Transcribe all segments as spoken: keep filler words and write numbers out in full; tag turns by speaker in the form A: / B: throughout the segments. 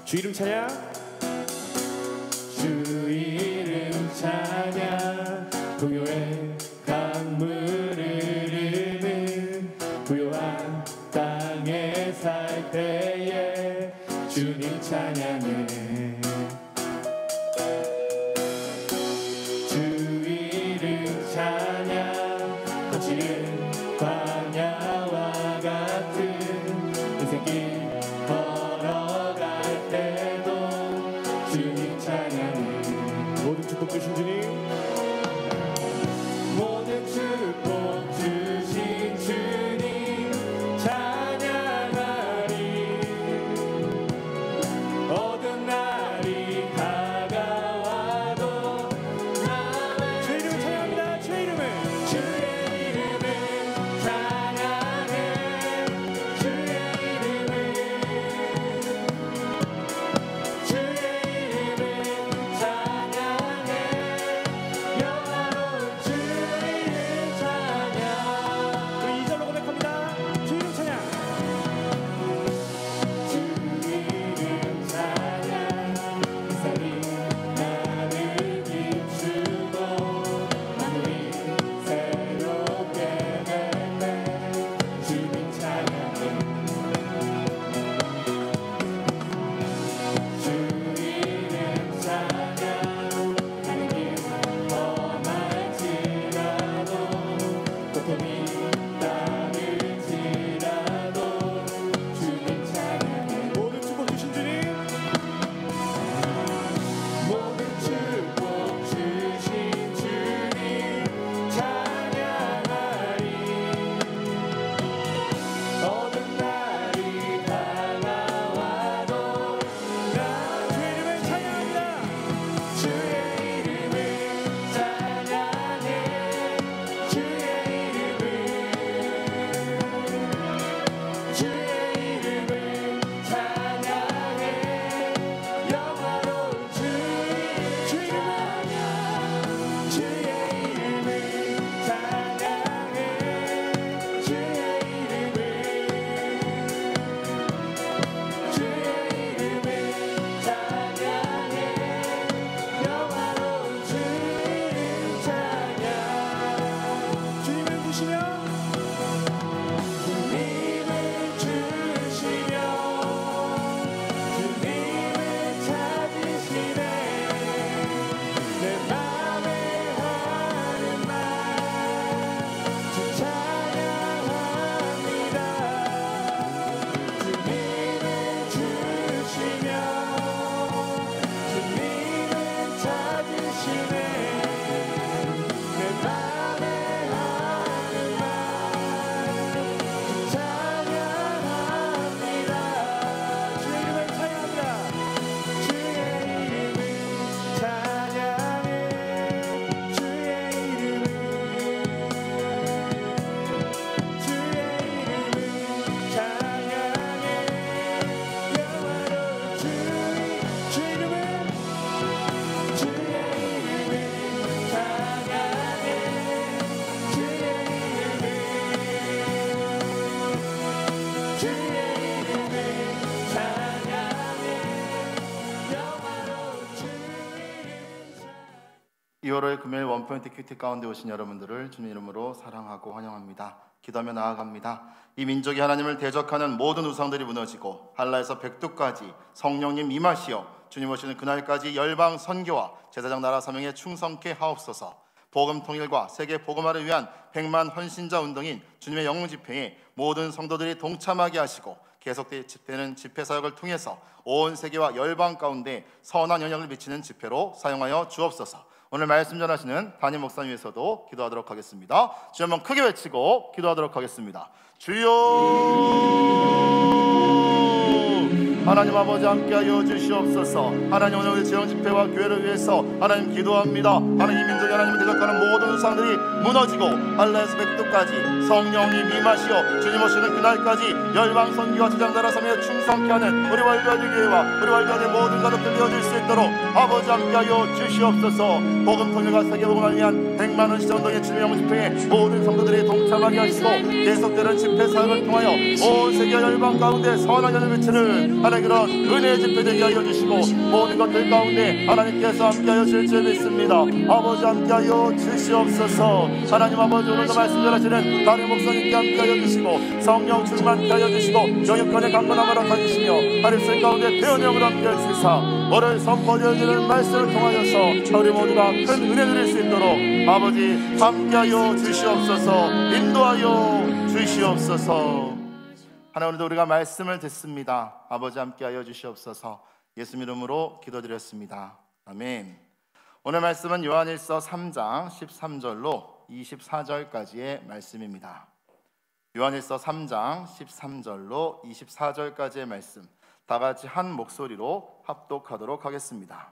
A: 주 이름 찬양, 주 이름 찬양. 부요의 강물을 흐르는 부요한 땅에 살 때에 주님 찬양해. 주 이름 찬양. 거칠은 광야와 같은 인생길 걸어갈 때도 주님 찬양해. 모든 축복 주신 주님, 모든 축복 주신 주님 찬양하리. 어두운 날이 다가와도 나의 주 이름을 찬양합니다. 주 이름을, 주의 이름을 찬양해. 주의 이름을, 주의 이름을 찬양해. 영화로운 주 이름 찬양. 우리 이 절로 고백합니다. 주 이름 찬양. 주 이름 찬양. 이상이 나를 비추고 만물이 새롭게 될 때 주님 찬양해. 주 이름 찬양. 하는 길 험할지라도 고통이 따를지라도 주님 찬양해. 모든 축복 주신 주님, 모든 축복 주신 주님 찬양하리. 어두운 날이 다가와도 나 주의 이름을 찬양합니다. 주의 이름을 찬양해. 주의 이름을, 주의 이름을 찬양해. 영화로운 주 이름, 주 이름을, 주의 이름을 찬양해. 주의 이름을, 주의 이름을 찬양해. 영화로운 주 이름 찬양. 주님을 부시며, 주님을 주시며, 주님을 찾으시네. 내 맘에 하는 말 주 찬양합니다. 주님을 주시며, 주님을 찾으시네. 내 맘에 하는 말 주 찬양합니다. 주의 이름을 찬양합니다. 주의 이름을 찬양해. 주의 이름을, 주의 이름을 찬양해. 영화로운 주, 주의 이름을, 주의 이름을 찬양해. 주의 이름을, 주의 이름을 찬양해. 영화로운 주 이름 찬양.
B: 이월의 금요일 원포인트 큐티 가운데 오신 여러분들을 주님 이름으로 사랑하고 환영합니다. 기도하며 나아갑니다. 이 민족이 하나님을 대적하는 모든 우상들이 무너지고 한라에서 백두까지 성령님 임하시어 주님 오시는 그날까지 열방 선교와 제사장 나라 사명에 충성케 하옵소서. 복음 통일과 세계 복음화를 위한 백만 헌신자 운동인 주님의 영웅 집회에 모든 성도들이 동참하게 하시고 계속되는 집회 사역을 통해서 온 세계와 열방 가운데 선한 영향을 미치는 집회로 사용하여 주옵소서. 오늘 말씀 전하시는 담임 목사님 위해서도 기도하도록 하겠습니다. 주 한번 크게 외치고 기도하도록 하겠습니다. 주여, 하나님 아버지 함께하여 주시옵소서. 하나님 오늘 지영 집회와 교회를 위해서 하나님 기도합니다. 하나님 이 민족이 하나님을 대적하는 모든 우상들이 무너지고 할례에서 백두까지 성령님 임하시어 주님 오시는 그날까지 열방 선교와 제장나라 섬에 충성케 하는 우리 월드와드 교회와 우리 월드와드 모든 가족들 되어질 수 있도록 아버지 함께하여 주시옵소서. 복음 통일과 세계 복음을 위한 백만원 시정동의 주님의 영웅 집회에 모든 성도들이 동참하게 하시고 계속되는 집회 사역을 통하여 온 세계 열방 가운데 선한 연을 비치는 하나님 그런 은혜의 집회 되게 하여 주시고 모든 것들 가운데 하나님께서 함께하여 주실 줄 믿습니다. 아버지 함께하여 주시옵소서. 하나님 아버지 오늘도 말씀 전하시는 다른 목사님께 함께하여 주시고 성령 충만케 하여 주시고 영육간의 강건함을 허락하시며 하늘색 가운데 태어남을 함께해 주시사 오늘 선포되어지는 말씀을 통하여서 우리 모두가 큰 은혜 누릴 수 있도록 아버지 함께하여 주시옵소서. 인도하여 주시옵소서. 하나님 오늘도 우리가 말씀을 듣습니다. 아버지 함께하여 주시옵소서. 예수 이름으로 기도드렸습니다. 아멘. 오늘 말씀은 요한일서 삼 장 십삼 절로 이십사 절까지의 말씀입니다. 요한일서 삼 장 십삼 절로 이십사 절까지의 말씀 다 같이 한 목소리로 합독하도록 하겠습니다.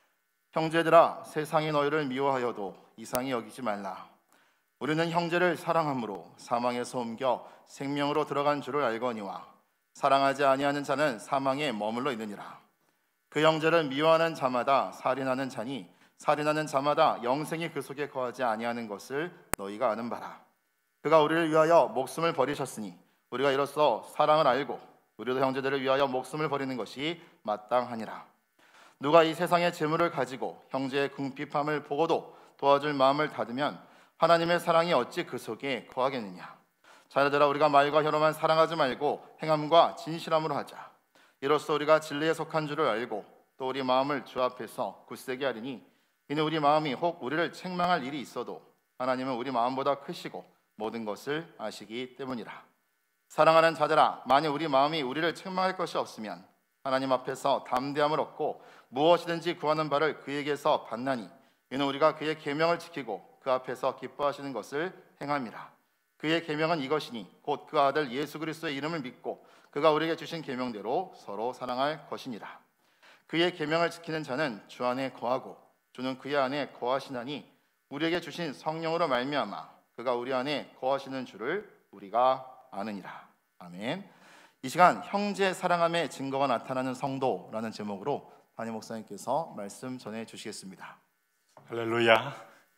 B: 형제들아, 세상이 너희를 미워하여도 이상히 여기지 말라. 우리는 형제를 사랑함으로 사망에서 옮겨 생명으로 들어간 줄을 알거니와 사랑하지 아니하는 자는 사망에 머물러 있느니라. 그 형제를 미워하는 자마다 살인하는 자니 살인하는 자마다 영생이 그 속에 거하지 아니하는 것을 너희가 아는 바라. 그가 우리를 위하여 목숨을 버리셨으니 우리가 이로써 사랑을 알고 우리도 형제들을 위하여 목숨을 버리는 것이 마땅하니라. 누가 이 세상의 재물을 가지고 형제의 궁핍함을 보고도 도와줄 마음을 닫으면 하나님의 사랑이 어찌 그 속에 거하겠느냐. 자녀들아, 우리가 말과 혀로만 사랑하지 말고 행함과 진실함으로 하자. 이로써 우리가 진리에 속한 줄을 알고 또 우리 마음을 주 앞에서 굳세게 하리니 이는 우리 마음이 혹 우리를 책망할 일이 있어도 하나님은 우리 마음보다 크시고 모든 것을 아시기 때문이라. 사랑하는 자들아, 만일 우리 마음이 우리를 책망할 것이 없으면 하나님 앞에서 담대함을 얻고 무엇이든지 구하는 바를 그에게서 받나니 이는 우리가 그의 계명을 지키고 그 앞에서 기뻐하시는 것을 행함이라. 그의 계명은 이것이니 곧 그 아들 예수 그리스도의 이름을 믿고 그가 우리에게 주신 계명대로 서로 사랑할 것이니라. 그의 계명을 지키는 자는 주 안에 거하고 주는 그의 안에 거하시나니 우리에게 주신 성령으로 말미암아 그가 우리 안에 거하시는 줄을 우리가 아느니라. 아멘. 이 시간 형제 사랑함의 증거가 나타나는 성도라는 제목으로 담임 목사님께서 말씀 전해 주시겠습니다.
C: 할렐루야.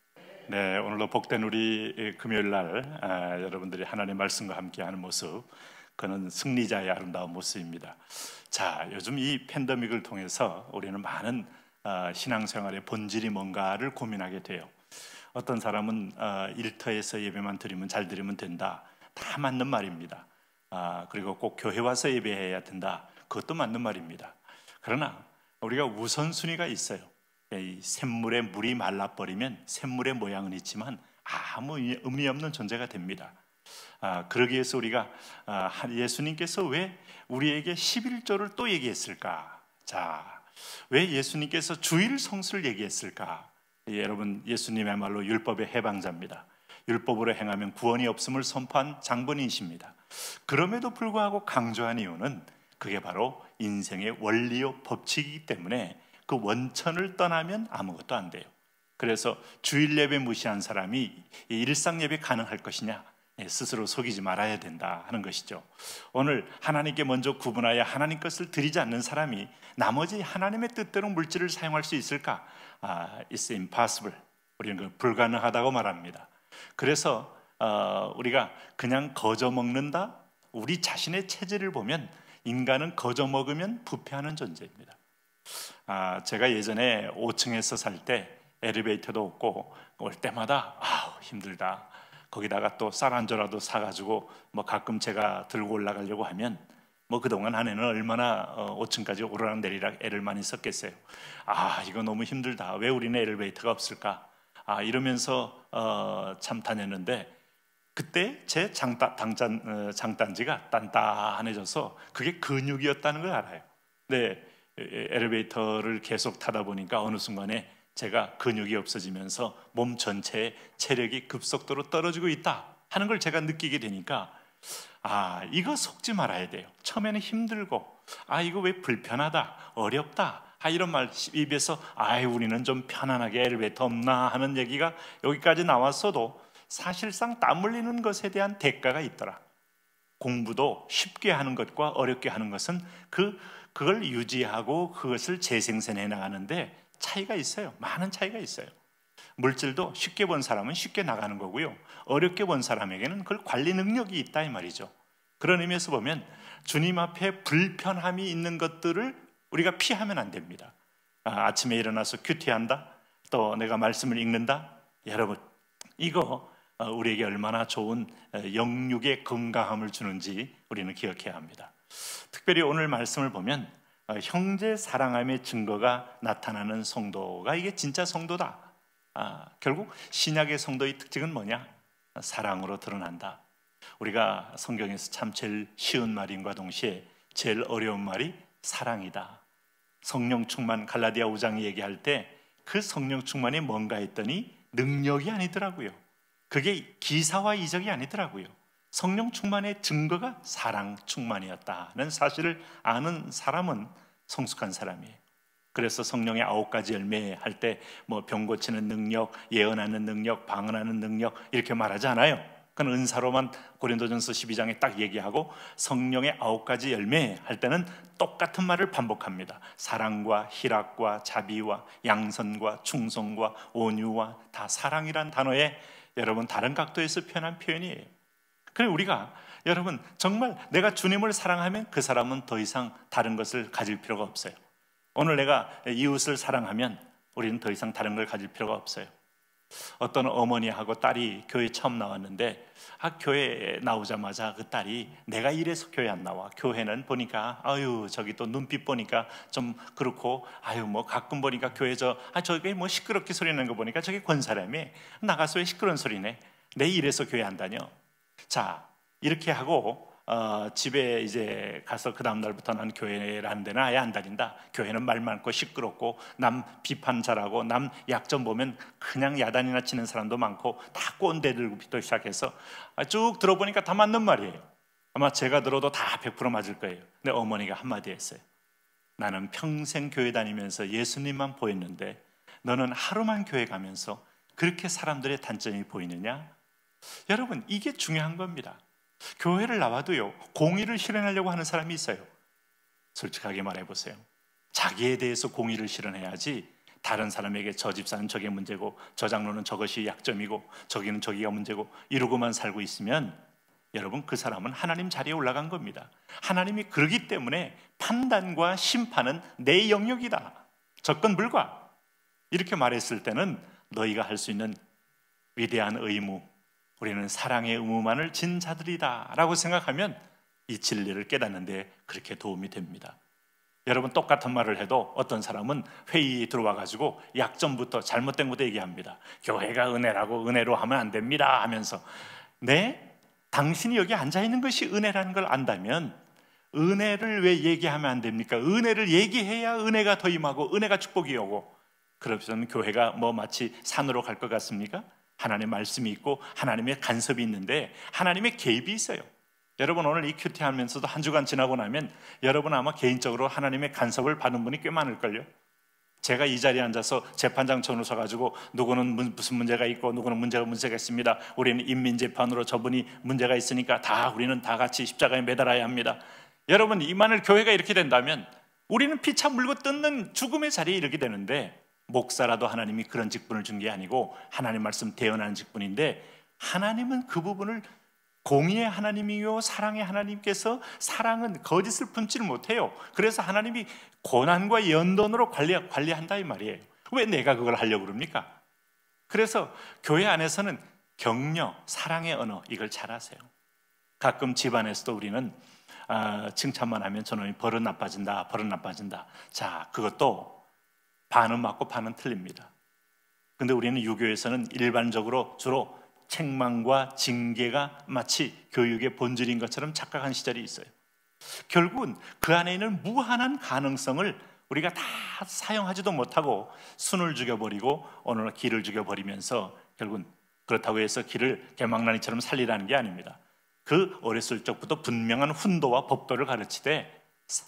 C: 네, 오늘도 복된 우리 금요일 날 아, 여러분들이 하나님의 말씀과 함께하는 모습, 그는 승리자의 아름다운 모습입니다. 자, 요즘 이 팬데믹을 통해서 우리는 많은 어, 신앙생활의 본질이 뭔가를 고민하게 돼요. 어떤 사람은 어, 일터에서 예배만 드리면 잘 드리면 된다. 다 맞는 말입니다. 아, 그리고 꼭 교회 와서 예배해야 된다. 그것도 맞는 말입니다. 그러나 우리가 우선순위가 있어요. 이 샘물에 물이 말라버리면 샘물의 모양은 있지만 아무 의미 없는 존재가 됩니다. 아, 그러기 위해서 우리가 아, 예수님께서 왜 우리에게 십일조를 또 얘기했을까? 자, 왜 예수님께서 주일 성수를 얘기했을까? 예, 여러분, 예수님의말로 율법의 해방자입니다. 율법으로 행하면 구원이 없음을 선포한 장본인이십니다. 그럼에도 불구하고 강조한 이유는 그게 바로 인생의 원리요 법칙이기 때문에 그 원천을 떠나면 아무것도 안 돼요. 그래서 주일 예배 무시한 사람이 일상 예배 가능할 것이냐? 스스로 속이지 말아야 된다 하는 것이죠. 오늘 하나님께 먼저 구분하여 하나님 것을 드리지 않는 사람이 나머지 하나님의 뜻대로 물질을 사용할 수 있을까? 아, it's impossible. 우리는 그 불가능하다고 말합니다. 그래서 어, 우리가 그냥 거저 먹는다? 우리 자신의 체질을 보면 인간은 거저 먹으면 부패하는 존재입니다. 아, 제가 예전에 오 층에서 살 때 엘리베이터도 없고 올 때마다 아우 힘들다. 거기다가 또 쌀 한 조라도 사가지고 뭐 가끔 제가 들고 올라가려고 하면 뭐 그동안 아내는 얼마나 오 층까지 오르락 내리락 애를 많이 썼겠어요. 아, 이거 너무 힘들다. 왜 우리는 엘리베이터가 없을까? 아, 이러면서 어, 참 다녔는데 그때 제 장단, 당잔, 어, 장단지가 단단해져서 그게 근육이었다는 걸 알아요. 네, 엘리베이터를 계속 타다 보니까 어느 순간에 제가 근육이 없어지면서 몸 전체의 체력이 급속도로 떨어지고 있다 하는 걸 제가 느끼게 되니까 아, 이거 속지 말아야 돼요. 처음에는 힘들고 아, 이거 왜 불편하다, 어렵다 아, 이런 말 입에서 아, 우리는 좀 편안하게 엘리베이터 없나 하는 얘기가 여기까지 나왔어도 사실상 땀 흘리는 것에 대한 대가가 있더라. 공부도 쉽게 하는 것과 어렵게 하는 것은 그, 그걸 유지하고 그것을 재생산해 나가는데 차이가 있어요. 많은 차이가 있어요. 물질도 쉽게 본 사람은 쉽게 나가는 거고요, 어렵게 본 사람에게는 그걸 관리 능력이 있다 이 말이죠. 그런 의미에서 보면 주님 앞에 불편함이 있는 것들을 우리가 피하면 안 됩니다. 아, 아침에 일어나서 큐티한다, 또 내가 말씀을 읽는다. 여러분, 이거 우리에게 얼마나 좋은 영육의 건강함을 주는지 우리는 기억해야 합니다. 특별히 오늘 말씀을 보면 형제 사랑함의 증거가 나타나는 성도가 이게 진짜 성도다. 아, 결국 신약의 성도의 특징은 뭐냐? 사랑으로 드러난다. 우리가 성경에서 참 제일 쉬운 말인과 동시에 제일 어려운 말이 사랑이다. 성령 충만, 갈라디아 오 장 얘기할 때 그 성령 충만이 뭔가 했더니 능력이 아니더라고요. 그게 기사와 이적이 아니더라고요. 성령 충만의 증거가 사랑 충만이었다는 사실을 아는 사람은 성숙한 사람이에요. 그래서 성령의 아홉 가지 열매 할 때 뭐 병 고치는 능력, 예언하는 능력, 방언하는 능력 이렇게 말하지 않아요. 그건 은사로만 고린도전서 십이 장에 딱 얘기하고 성령의 아홉 가지 열매 할 때는 똑같은 말을 반복합니다. 사랑과 희락과 자비와 양선과 충성과 온유와 다 사랑이란 단어에 여러분 다른 각도에서 표현한 표현이에요. 그래서 우리가 여러분 정말 내가 주님을 사랑하면 그 사람은 더 이상 다른 것을 가질 필요가 없어요. 오늘 내가 이웃을 사랑하면 우리는 더 이상 다른 걸 가질 필요가 없어요. 어떤 어머니하고 딸이 교회 처음 나왔는데 아, 교회에 나오자마자 그 딸이 내가 이래서 교회 안 나와. 교회는 보니까 아유 저기 또 눈빛 보니까 좀 그렇고 아유 뭐 가끔 보니까 교회 저 아 저기 뭐 시끄럽게 소리 내는 거 보니까 저게 권사람이 나가서 왜 시끄러운 소리네. 내 이래서 교회 안 다녀. 자 이렇게 하고 어, 집에 이제 가서 그 다음 날부터 난 교회라는 데는 아예 안 다닌다. 교회는 말 많고 시끄럽고 남 비판 잘하고 남 약점 보면 그냥 야단이나 치는 사람도 많고 다 꼰대들부터 시작해서 쭉 들어보니까 다 맞는 말이에요. 아마 제가 들어도 다 백 퍼센트 맞을 거예요. 근데 어머니가 한마디 했어요. 나는 평생 교회 다니면서 예수님만 보였는데 너는 하루만 교회 가면서 그렇게 사람들의 단점이 보이느냐? 여러분 이게 중요한 겁니다. 교회를 나와도요 공의를 실현하려고 하는 사람이 있어요. 솔직하게 말해보세요. 자기에 대해서 공의를 실현해야지 다른 사람에게 저 집사는 저게 문제고 저 장로는 저것이 약점이고 저기는 저기가 문제고 이러고만 살고 있으면 여러분 그 사람은 하나님 자리에 올라간 겁니다. 하나님이 그러기 때문에 판단과 심판은 내 영역이다. 접근 불가. 이렇게 말했을 때는 너희가 할 수 있는 위대한 의무, 우리는 사랑의 의무만을 진 자들이다 라고 생각하면 이 진리를 깨닫는 데 그렇게 도움이 됩니다. 여러분 똑같은 말을 해도 어떤 사람은 회의에 들어와 가지고 약점부터 잘못된 것도 얘기합니다. 교회가 은혜라고 은혜로 하면 안 됩니다 하면서 네? 당신이 여기 앉아있는 것이 은혜라는 걸 안다면 은혜를 왜 얘기하면 안 됩니까? 은혜를 얘기해야 은혜가 더 임하고 은혜가 축복이 오고 그러면 교회가 뭐 마치 산으로 갈 것 같습니까? 하나님의 말씀이 있고 하나님의 간섭이 있는데 하나님의 개입이 있어요. 여러분 오늘 이 큐티 하면서도 한 주간 지나고 나면 여러분 아마 개인적으로 하나님의 간섭을 받은 분이 꽤 많을걸요. 제가 이 자리에 앉아서 재판장처럼 서가지고 누구는 무슨 문제가 있고 누구는 문제가 문제가 있습니다. 우리는 인민재판으로 저분이 문제가 있으니까 다 우리는 다 같이 십자가에 매달아야 합니다. 여러분 이만을 교회가 이렇게 된다면 우리는 피차 물고 뜯는 죽음의 자리에 이르게 되는데 목사라도 하나님이 그런 직분을 준 게 아니고 하나님 말씀 대언하는 직분인데 하나님은 그 부분을 공의의 하나님이요 사랑의 하나님께서 사랑은 거짓을 품지를 못해요. 그래서 하나님이 고난과 연단으로 관리, 관리한다 이 말이에요. 왜 내가 그걸 하려고 그럽니까? 그래서 교회 안에서는 격려, 사랑의 언어 이걸 잘 하세요. 가끔 집안에서도 우리는 아, 칭찬만 하면 저놈이 버릇 나빠진다 버릇 나빠진다. 자 그것도 반은 맞고 반은 틀립니다. 근데 우리는 유교에서는 일반적으로 주로 책망과 징계가 마치 교육의 본질인 것처럼 착각한 시절이 있어요. 결국은 그 안에 있는 무한한 가능성을 우리가 다 사용하지도 못하고 순을 죽여버리고 어느 길을 죽여버리면서 결국은 그렇다고 해서 길을 개망나니처럼 살리라는 게 아닙니다. 그 어렸을 적부터 분명한 훈도와 법도를 가르치되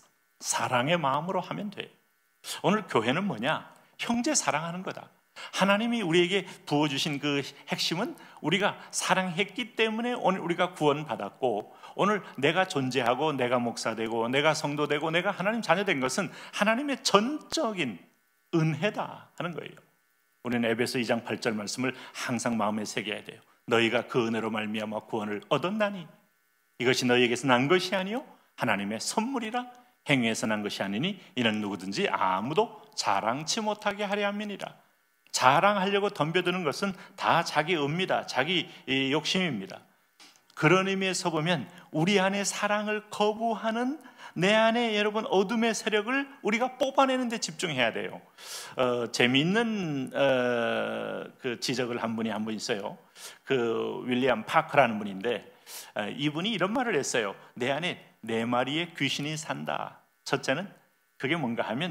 C: 사랑의 마음으로 하면 돼요. 오늘 교회는 뭐냐? 형제 사랑하는 거다. 하나님이 우리에게 부어주신 그 핵심은 우리가 사랑했기 때문에 오늘 우리가 구원받았고 오늘 내가 존재하고 내가 목사되고 내가 성도되고 내가 하나님 자녀된 것은 하나님의 전적인 은혜다 하는 거예요. 우리는 에베소 이 장 팔 절 말씀을 항상 마음에 새겨야 돼요. 너희가 그 은혜로 말미암아 구원을 얻었나니 이것이 너희에게서 난 것이 아니요 하나님의 선물이라 행위에서 난 것이 아니니 이는 누구든지 아무도 자랑치 못하게 하려 함이니라. 자랑하려고 덤벼드는 것은 다 자기 의입니다. 자기 욕심입니다. 그런 의미에서 보면 우리 안에 사랑을 거부하는 내 안에 여러분 어둠의 세력을 우리가 뽑아내는 데 집중해야 돼요. 어, 재미있는 어, 그 지적을 한 분이 한 분 있어요. 그 윌리엄 파커라는 분인데 어, 이분이 이런 말을 했어요. 내 안에 네 마리의 귀신이 산다. 첫째는 그게 뭔가 하면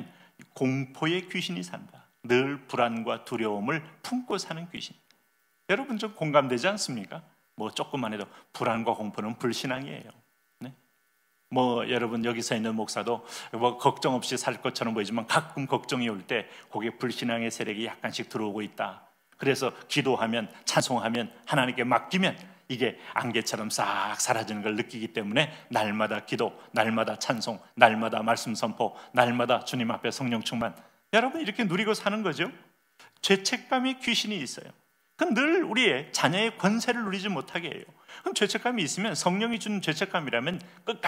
C: 공포의 귀신이 산다. 늘 불안과 두려움을 품고 사는 귀신. 여러분 좀 공감되지 않습니까? 뭐 조금만 해도 불안과 공포는 불신앙이에요. 네? 뭐 여러분 여기서 있는 목사도 뭐 걱정 없이 살 것처럼 보이지만 가끔 걱정이 올 때 거기에 불신앙의 세력이 약간씩 들어오고 있다. 그래서 기도하면 찬송하면 하나님께 맡기면 이게 안개처럼 싹 사라지는 걸 느끼기 때문에 날마다 기도, 날마다 찬송, 날마다 말씀 선포, 날마다 주님 앞에 성령 충만, 여러분 이렇게 누리고 사는 거죠. 죄책감이 귀신이 있어요. 그건 늘 우리의 자녀의 권세를 누리지 못하게 해요. 그럼 죄책감이 있으면 성령이 주는 죄책감이라면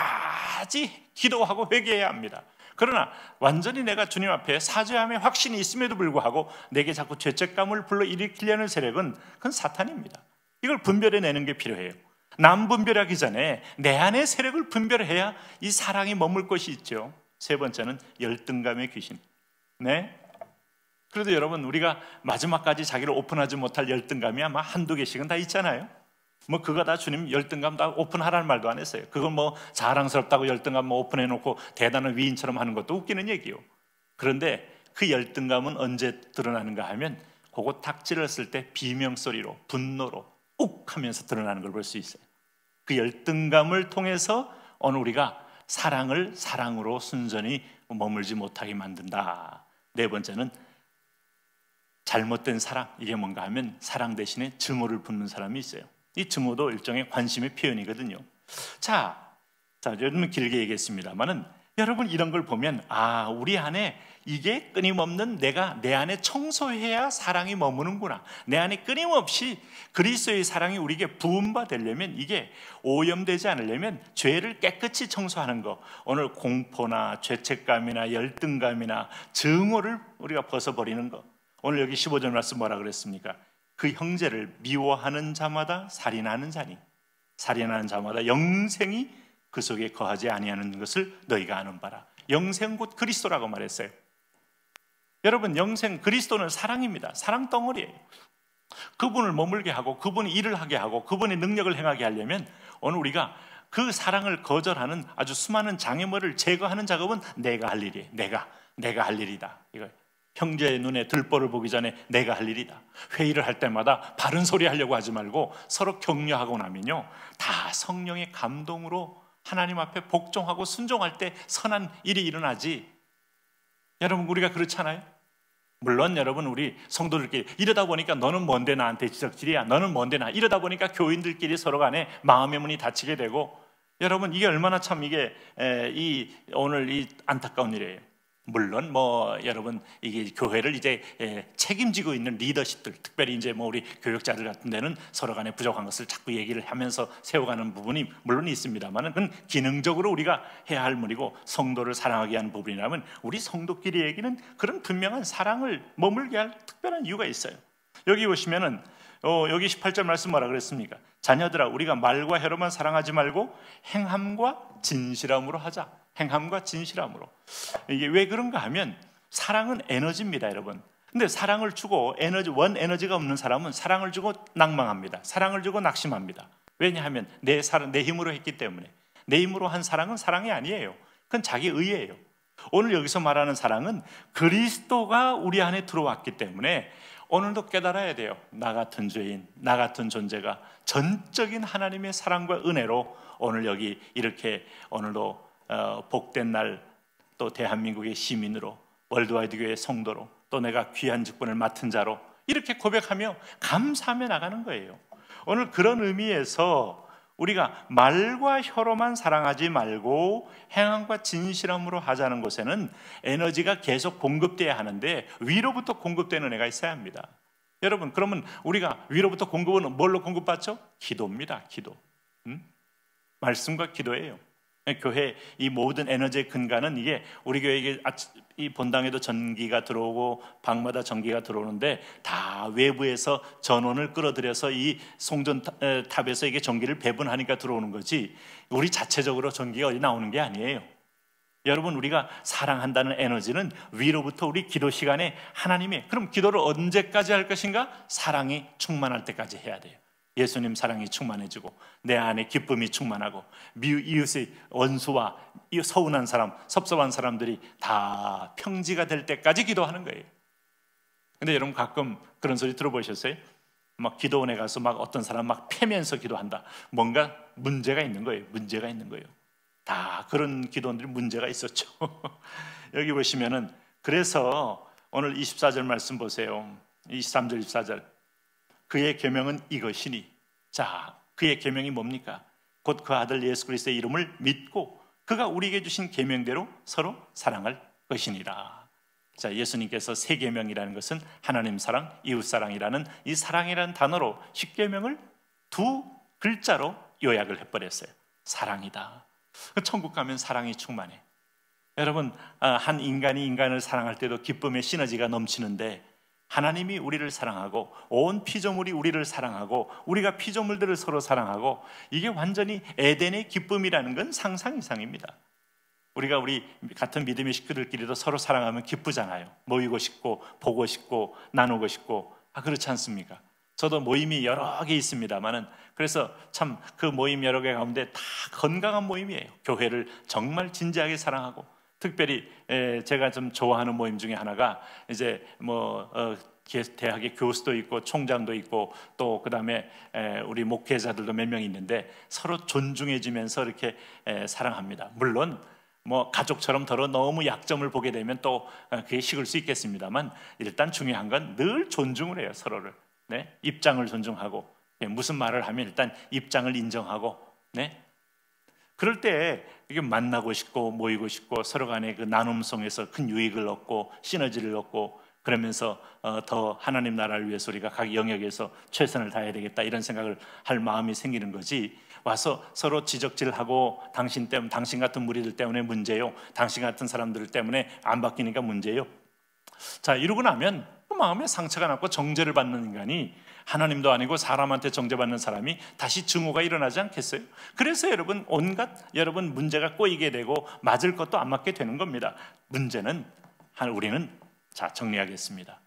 C: 끝까지 기도하고 회개해야 합니다. 그러나 완전히 내가 주님 앞에 사죄함의 확신이 있음에도 불구하고 내게 자꾸 죄책감을 불러일으키려는 세력은 그건 사탄입니다. 이걸 분별해내는 게 필요해요. 남 분별하기 전에 내 안의 세력을 분별해야 이 사랑이 머물 곳이 있죠. 세 번째는 열등감의 귀신. 네. 그래도 여러분 우리가 마지막까지 자기를 오픈하지 못할 열등감이 아마 한두 개씩은 다 있잖아요. 뭐 그거 다 주님 열등감 다 오픈하라는 말도 안 했어요. 그건 뭐 자랑스럽다고 열등감 뭐 오픈해놓고 대단한 위인처럼 하는 것도 웃기는 얘기요. 그런데 그 열등감은 언제 드러나는가 하면 그거 탁 찔렀을 때 비명소리로 분노로 욱 하면서 드러나는 걸 볼 수 있어요. 그 열등감을 통해서 오늘 우리가 사랑을 사랑으로 순전히 머물지 못하게 만든다. 네 번째는 잘못된 사랑. 이게 뭔가 하면 사랑 대신에 증오를 붓는 사람이 있어요. 이 증오도 일종의 관심의 표현이거든요. 자, 자, 여러분 길게 얘기했습니다만은 여러분 이런 걸 보면 아, 우리 안에 이게 끊임없는 내가 내 안에 청소해야 사랑이 머무는구나. 내 안에 끊임없이 그리스도의 사랑이 우리에게 부음바 되려면 이게 오염되지 않으려면 죄를 깨끗이 청소하는 거. 오늘 공포나 죄책감이나 열등감이나 증오를 우리가 벗어버리는 거. 오늘 여기 십오 절 말씀 뭐라 그랬습니까? 그 형제를 미워하는 자마다 살인하는 자니 살인하는 자마다 영생이 그 속에 거하지 아니하는 것을 너희가 아는 바라. 영생 곧 그리스도라고 말했어요. 여러분 영생 그리스도는 사랑입니다. 사랑 덩어리예요. 그분을 머물게 하고 그분이 일을 하게 하고 그분의 능력을 행하게 하려면 오늘 우리가 그 사랑을 거절하는 아주 수많은 장애물을 제거하는 작업은 내가 할 일이에요. 내가 내가 할 일이다. 이거 형제의 눈에 들보를 보기 전에 내가 할 일이다. 회의를 할 때마다 바른 소리 하려고 하지 말고 서로 격려하고 나면요 다 성령의 감동으로 하나님 앞에 복종하고 순종할 때 선한 일이 일어나지. 여러분 우리가 그렇잖아요. 물론 여러분 우리 성도들끼리 이러다 보니까 너는 뭔데 나한테 지적질이야, 너는 뭔데 나, 이러다 보니까 교인들끼리 서로 간에 마음의 문이 닫히게 되고, 여러분 이게 얼마나 참 이게 에, 이 오늘 이 안타까운 일이에요. 물론 뭐 여러분 이게 교회를 이제 에, 책임지고 있는 리더십들, 특별히 이제 뭐 우리 교역자들 같은 데는 서로 간에 부족한 것을 자꾸 얘기를 하면서 세워가는 부분이 물론 있습니다만은 그건 기능적으로 우리가 해야 할 일이고 성도를 사랑하게 하는 부분이라면 우리 성도끼리에게는 그런 분명한 사랑을 머물게 할 특별한 이유가 있어요. 여기 보시면은 어, 여기 십팔 절 말씀 뭐라 그랬습니까? 자녀들아 우리가 말과 혀로만 사랑하지 말고 행함과 진실함으로 하자. 행함과 진실함으로. 이게 왜 그런가 하면 사랑은 에너지입니다, 여러분. 근데 사랑을 주고 에너지, 원 에너지가 없는 사람은 사랑을 주고 낭망합니다. 사랑을 주고 낙심합니다. 왜냐하면 내 사랑, 내 힘으로 했기 때문에. 내 힘으로 한 사랑은 사랑이 아니에요. 그건 자기 의예요. 오늘 여기서 말하는 사랑은 그리스도가 우리 안에 들어왔기 때문에 오늘도 깨달아야 돼요. 나 같은 죄인, 나 같은 존재가 전적인 하나님의 사랑과 은혜로 오늘 여기 이렇게 오늘도 어, 복된 날 또 대한민국의 시민으로 월드와이드 교회 성도로 또 내가 귀한 직분을 맡은 자로 이렇게 고백하며 감사하며 나가는 거예요. 오늘 그런 의미에서 우리가 말과 혀로만 사랑하지 말고 행함과 진실함으로 하자는 곳에는 에너지가 계속 공급돼야 하는데 위로부터 공급되는 애가 있어야 합니다. 여러분 그러면 우리가 위로부터 공급은 뭘로 공급받죠? 기도입니다. 기도. 음? 말씀과 기도예요. 교회 이 모든 에너지의 근간은 이게 우리 교회에 이 본당에도 전기가 들어오고 방마다 전기가 들어오는데 다 외부에서 전원을 끌어들여서 이 송전탑에서 이게 전기를 배분하니까 들어오는 거지 우리 자체적으로 전기가 어디 나오는 게 아니에요. 여러분, 우리가 사랑한다는 에너지는 위로부터 우리 기도 시간에 하나님이, 그럼 기도를 언제까지 할 것인가? 사랑이 충만할 때까지 해야 돼요. 예수님 사랑이 충만해지고 내 안에 기쁨이 충만하고 이웃의 원수와 서운한 사람, 섭섭한 사람들이 다 평지가 될 때까지 기도하는 거예요. 근데 여러분 가끔 그런 소리 들어보셨어요? 막 기도원에 가서 막 어떤 사람 막 패면서 기도한다. 뭔가 문제가 있는 거예요. 문제가 있는 거예요. 다 그런 기도원들이 문제가 있었죠. 여기 보시면은 그래서 오늘 이십사 절 말씀 보세요. 이십삼 절 이십사 절. 그의 계명은 이것이니, 자, 그의 계명이 뭡니까? 곧 그 아들 예수 그리스도의 이름을 믿고 그가 우리에게 주신 계명대로 서로 사랑할 것이니라. 자, 예수님께서 세 계명이라는 것은 하나님 사랑, 이웃 사랑이라는 이 사랑이라는 단어로 십계명을 두 글자로 요약을 해버렸어요. 사랑이다. 천국 가면 사랑이 충만해. 여러분, 한 인간이 인간을 사랑할 때도 기쁨의 시너지가 넘치는데 하나님이 우리를 사랑하고 온 피조물이 우리를 사랑하고 우리가 피조물들을 서로 사랑하고 이게 완전히 에덴의 기쁨이라는 건 상상 이상입니다. 우리가 우리 같은 믿음의 식구들끼리도 서로 사랑하면 기쁘잖아요. 모이고 싶고 보고 싶고 나누고 싶고, 아, 그렇지 않습니까? 저도 모임이 여러 개 있습니다만은 그래서 참 그 모임 여러 개 가운데 다 건강한 모임이에요. 교회를 정말 진지하게 사랑하고, 특별히 제가 좀 좋아하는 모임 중에 하나가 이제 뭐 대학의 교수도 있고 총장도 있고 또 그 다음에 우리 목회자들도 몇 명 있는데 서로 존중해주면서 이렇게 사랑합니다. 물론 뭐 가족처럼 더러 너무 약점을 보게 되면 또 그게 식을 수 있겠습니다만 일단 중요한 건 늘 존중을 해요. 서로를. 네? 입장을 존중하고, 무슨 말을 하면 일단 입장을 인정하고, 네? 그럴 때 이게 만나고 싶고 모이고 싶고 서로 간의 그 나눔 속에서 큰 유익을 얻고 시너지를 얻고 그러면서 어, 더 하나님 나라를 위해서 우리가 각 영역에서 최선을 다해야 되겠다 이런 생각을 할 마음이 생기는 거지, 와서 서로 지적질하고 당신 때문에, 당신 같은 무리들 때문에 문제요, 당신 같은 사람들 때문에 안 바뀌니까 문제요. 자, 이러고 나면 그 마음에 상처가 났고 정죄를 받는 인간이 하나님도 아니고 사람한테 정죄받는 사람이 다시 증오가 일어나지 않겠어요? 그래서 여러분 온갖 여러분 문제가 꼬이게 되고 맞을 것도 안 맞게 되는 겁니다. 문제는 우리는, 자, 정리하겠습니다.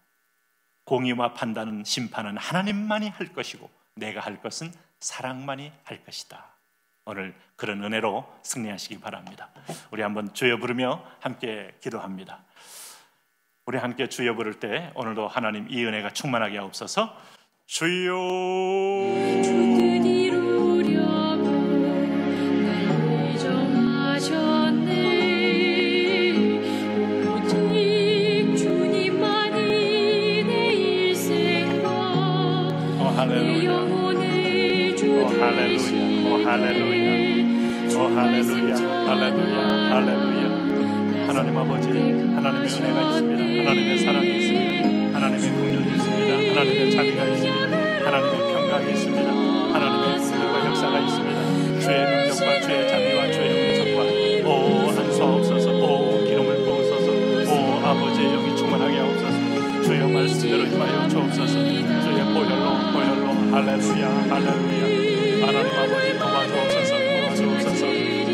C: 공의와 판단은, 심판은 하나님만이 할 것이고 내가 할 것은 사랑만이 할 것이다. 오늘 그런 은혜로 승리하시기 바랍니다. 우리 한번 주여 부르며 함께 기도합니다. 우리 함께 주여 부를 때 오늘도 하나님 이 은혜가 충만하게 하옵소서. 주여,
D: 주는 이루려고 날 정하셨네. 오직 주님만이 내 일생과 내 영혼을 주님.
C: 오 할렐루야, 오 할렐루야, 오 할렐루야, 할렐루야, 할렐루야. 하나님 아버지, 하나님의 은혜가 있습니다. 하나님의 사랑이 있습니다. 하나님의 긍휼이 있습니다. 하나님의 자비가 있습니다. 하나님의 평강이 있습니다. 하나님의 긍휼과 역사가 있습니다. 주의 능력과 주의 자비와 주의 은총과 오 안수하옵소서. 오 기름을 부으소서. 오 아버지의 영이 충만하게 하옵소서. 주의 말씀대로 임하여 주옵소서. 주의 보혈로 보혈로 할렐루야, 할렐루야. 하나님 아버지 도와주옵소서. 도와주옵소서.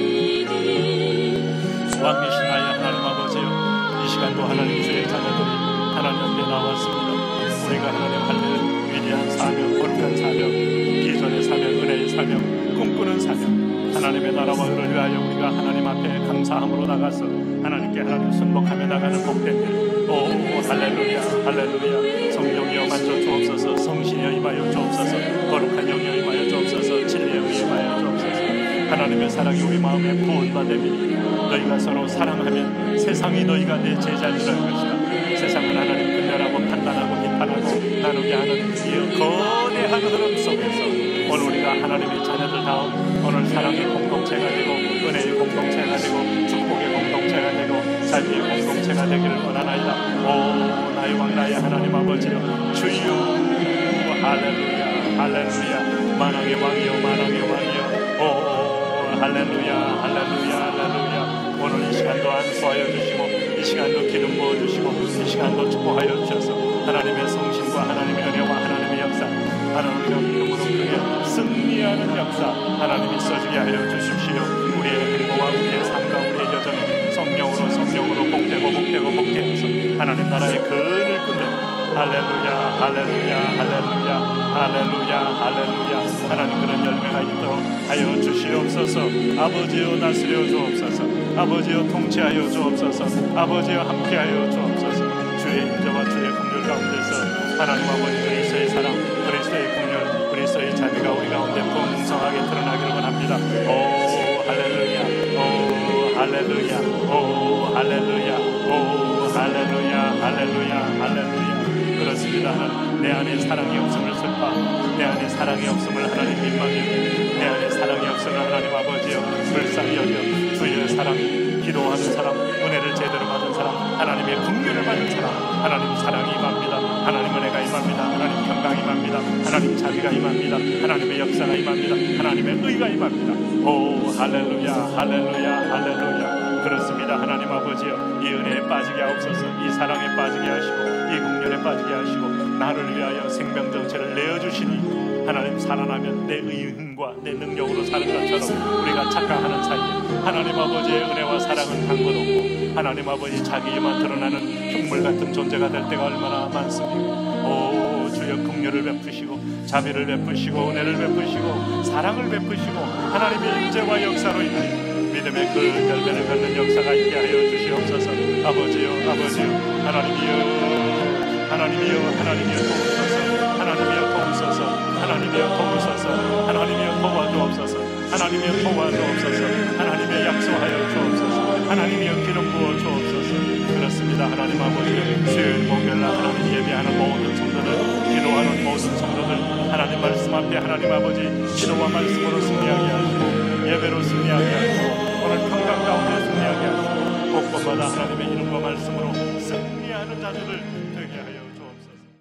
C: 왕이신 나의 하나님 아버지여, 이 시간도 하나님 주의 자녀들이 하나님 앞에 나왔습니다. 우리가 하나님 할 위대한 사명, 거룩한 사명, 기존의 사명, 은혜의 사명, 꿈꾸는 사명, 하나님의 나라와 의를 위하여 우리가 하나님 앞에 감사함으로 나가서 하나님께 하나님 순복하며 나가는 복된 일. 오 할렐루야, 할렐루야. 성령이여 만져 주옵소서. 성신이여 임하여 주옵소서. 거룩한 영이여 임하여 주옵소서. 진리여 임하여 주옵소서. 하나님의 사랑이 우리 마음에 부은바되니 너희가 서로 사랑하면 세상이 너희가 내 제자들을 할 것이다. 세상은 하나님 분별하고 판단하고 비판하고 나누게 하는 이 거대한 흐름 속에서 오늘 우리가 하나님의 자녀들다운 오늘 사랑의 공동체가 되고 은혜의 공동체가 되고 축복의 공동체가 되고 자비의 공동체가 되기를 원하나이다. 오 나의 왕 나의 하나님 아버지여, 주여 할렐루야, 할렐루야. 만왕의 왕이여, 만왕의 왕이여. 오 할렐루야, 할렐루야. 시간도 안수하여 주시고 이 시간도 기름 부어주시고 이 시간도 축복하여 주셔서 하나님의 성신과 하나님의 은혜와 하나님의 역사 하나님의 이름으로 크게 승리하는 역사 하나님이 써지게 하여 주십시오. 우리의 행보와 우리의 삶과 우리의 여정이 성령으로 성령으로 복되고 복되고 복되어서 하나님 나라의 근을 끝내고 할렐루야 할렐루야 할렐루야 할렐루야 할렐루야 하나님 그런 열매가 있도록 하여 주시옵소서. 아버지여 다스려 주옵소서. 아버지여 통치하여 주옵소서. 아버지여 함께하여 주옵소서. 주의 인자와 주의 긍휼 가운데서 하나님 아버지 그리스도의 사랑 그리스도의 긍휼 그리스도의 자비가 우리 가운데 풍성하게 드러나기를 원합니다. 오 할렐루야 오 할렐루야 오 할렐루야 오 할렐루야 할렐루야 할렐루야. 그렇습니다. 하나님 내 안에 사랑이 없음을 슬퍼 내 안에 사랑이 없음을 하나님 민망해 내 안에 사랑이 없음을 하나님 아버지여 불쌍히 여겨 주의 사랑이 기도하는 사람 은혜를 제대로 받은 사람 하나님의 긍휼을 받은 사람 하나님 사랑이 임합니다. 하나님 은혜가 임합니다. 하나님 평강이 임합니다. 하나님 자비가 임합니다. 하나님의 역사가 임합니다. 하나님의 의가 임합니다. 오 할렐루야 할렐루야 할렐루야. 그렇습니다. 하나님 아버지여 이 은혜에 빠지게 하옵소서. 이 사랑에 빠지게 하시고 이 긍휼에 빠지게 하시고 나를 위하여 생명정체를 내어주시니 하나님 살아나면 내 의힘과 내 능력으로 사는 것처럼 우리가 착각하는 사이에 하나님 아버지의 은혜와 사랑은 단 것 없고 하나님 아버지 자기에만 드러나는 흉물 같은 존재가 될 때가 얼마나 많습니까. 오 주여 긍휼을 베푸시고 자비를 베푸시고 은혜를 베푸시고 사랑을 베푸시고 하나님의 인재와 역사로 인하여 믿음의 그 열매를 맺는 역사가 있게 하여 주시옵소서. 아버지여 아버지여 하나님이여 하나님이여 하나님이여 도우소서. 하나님이여 도우소서. 하나님이여 도우소서. 하나님이여 도와주옵소서. 하나님이여 도와주옵소서. 하나님이여 약속하여 주옵소서. 하나님이여 기름 부어 주옵소서. 그렇습니다. 하나님 아버지 수요일 목요일날 하나님 예배하는 모든 성도들 기도하는 모든 성도들 하나님 말씀 앞에 하나님 아버지 기도와 말씀으로 승리하게 하시고 예배로 승리하게 하시고 오늘 평강 가운데 승리하게 하시고 곳곳마다 하나님의 이름과 말씀으로 승리하는 자들을